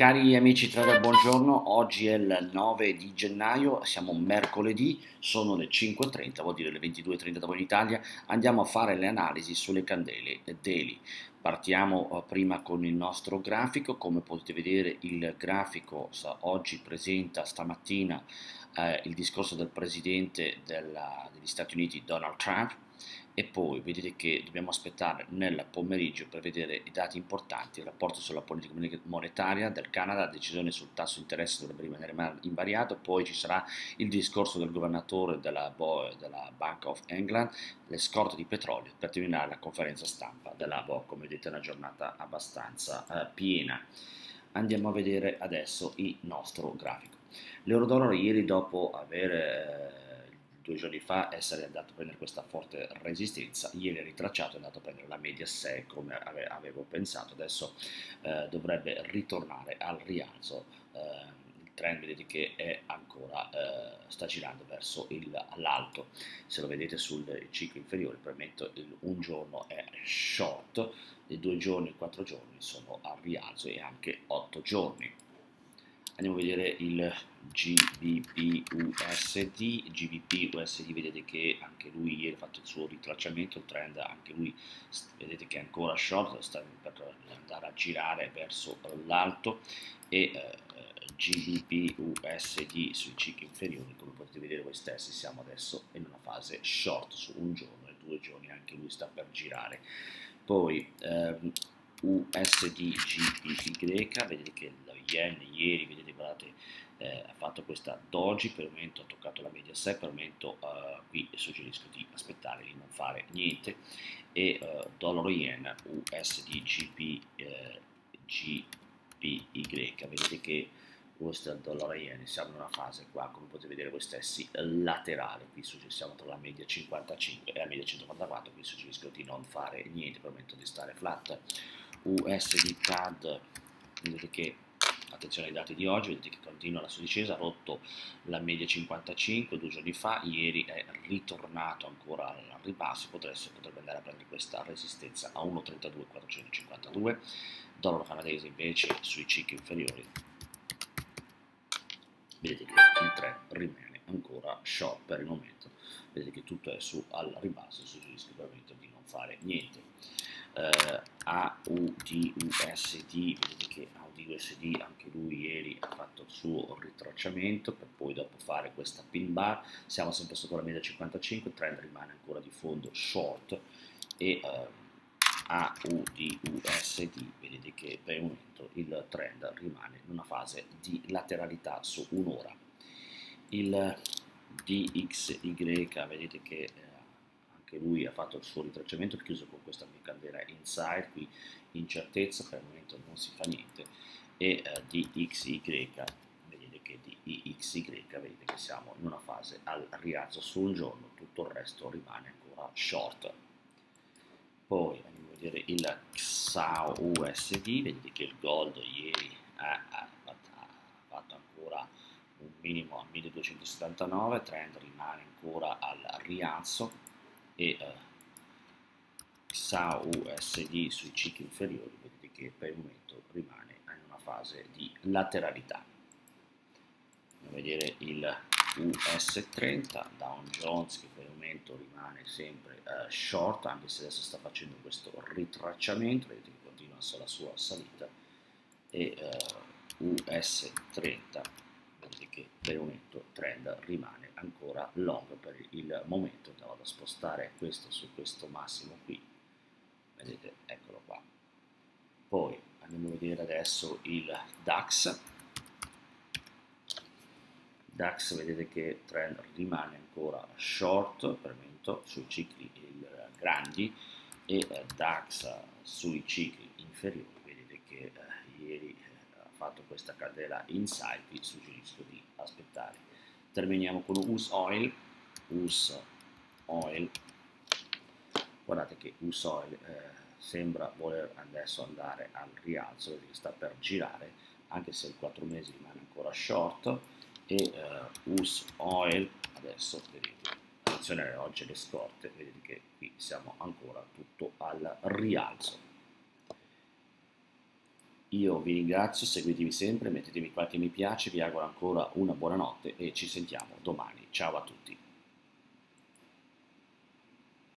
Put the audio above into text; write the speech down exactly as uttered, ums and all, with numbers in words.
Cari amici trader, buongiorno. Oggi è il nove di gennaio, siamo mercoledì, sono le cinque e trenta, vuol dire le ventidue e trenta da voi in Italia. Andiamo a fare le analisi sulle candele daily. Partiamo prima con il nostro grafico. Come potete vedere, il grafico oggi presenta stamattina eh, il discorso del presidente della, degli Stati Uniti Donald Trump, e poi vedete che dobbiamo aspettare nel pomeriggio per vedere i dati importanti, il rapporto sulla politica monetaria del Canada, la decisione sul tasso di interesse dovrebbe rimanere invariato, poi ci sarà il discorso del governatore della, della Bank of England, le scorte di petrolio, per terminare la conferenza stampa della B O E. Come vedete è una giornata abbastanza eh, piena. Andiamo a vedere adesso il nostro grafico. L'euro-dollaro ieri, dopo aver eh, due giorni fa essere andato a prendere questa forte resistenza, ieri è ritracciato, è andato a prendere la media sei come ave avevo pensato, adesso eh, dovrebbe ritornare al rialzo. Eh, il trend vedete che è ancora, eh, sta girando verso l'alto, se lo vedete sul ciclo inferiore, probabilmente il un giorno è short, i due giorni e quattro giorni sono al rialzo e anche otto giorni. Andiamo a vedere il G B P U S D, G B P U S D vedete che anche lui ieri ha fatto il suo ritracciamento, il trend anche lui vedete che è ancora short, sta per andare a girare verso l'alto, e eh, G B P U S D sui cicli inferiori, come potete vedere voi stessi, siamo adesso in una fase short su un giorno e due giorni, anche lui sta per girare. Poi ehm, U S D G B Y, vedete che lo yen ieri, vedete, guardate, eh, ha fatto questa doji, per il momento ha toccato la media sei, per il momento eh, qui suggerisco di aspettare, di non fare niente, e eh, dollaro yen U S D G B Y, vedete che questo è il dollaro yen, siamo in una fase qua, come potete vedere voi stessi, laterale, qui siamo tra la media cinquantacinque e la media centoquarantaquattro, qui suggerisco di non fare niente, per il momento di stare flat. U S D C A D, vedete che, attenzione ai dati di oggi, vedete che continua la sua discesa, ha rotto la media cinquantacinque due giorni fa, ieri è ritornato ancora al ribasso, potrebbe, potrebbe andare a prendere questa resistenza a uno virgola trentadue quattrocentocinquantadue. Dollaro canadese invece sui cicli inferiori, vedete che il trend rimane ancora short per il momento, vedete che tutto è su al ribasso, suggerisco veramente di non fare niente. Uh, A U D U S D, vedete che A U D U S D anche lui ieri ha fatto il suo ritracciamento per poi dopo fare questa pin bar, siamo sempre sotto la media cinquantacinque, il trend rimane ancora di fondo short, e uh, A U D U S D, vedete che per il momento il trend rimane in una fase di lateralità su un'ora. Il D X Y, vedete che eh, anche lui ha fatto il suo ritracciamento, chiuso con questa candela inside, qui incertezza, per il momento non si fa niente, e eh, D X Y, vedete che D X Y, vedete che siamo in una fase al rialzo su un giorno, tutto il resto rimane ancora short. Poi andiamo a vedere il X A O U S D, vedete che il gold ieri ha, ha, ha fatto ancora un minimo a milleduecentosettantanove, trend rimane ancora al rialzo, e uh, X A O U S D sui cicli inferiori, vedete che per il momento rimane in una fase di lateralità. Andiamo a vedere il U S trenta, Dow Jones, che per il momento rimane sempre uh, short, anche se adesso sta facendo questo ritracciamento, vedete che continua la sua salita, e uh, U S trenta, vedete che per il momento trend rimane ancora long per il momento. Vado a spostare questo su questo massimo qui, vedete, eccolo qua. Poi andiamo a vedere adesso il DAX. DAX, vedete che trend rimane ancora short per il momento sui cicli grandi, e eh, DAX sui cicli inferiori, vedete che eh, ieri eh, ha fatto questa candela inside, vi suggerisco di aspettare. Terminiamo con U S Oil. U S Oil, guardate che U S Oil eh, sembra voler adesso andare al rialzo, vedete che sta per girare, anche se il quattro mesi rimane ancora short, e uh, U S Oil adesso, vedete, attenzione oggi alle scorte, vedete che qui siamo ancora tutto al rialzo. Io vi ringrazio, seguitemi sempre, mettetemi qualche mi piace, vi auguro ancora una buona notte e ci sentiamo domani. Ciao a tutti.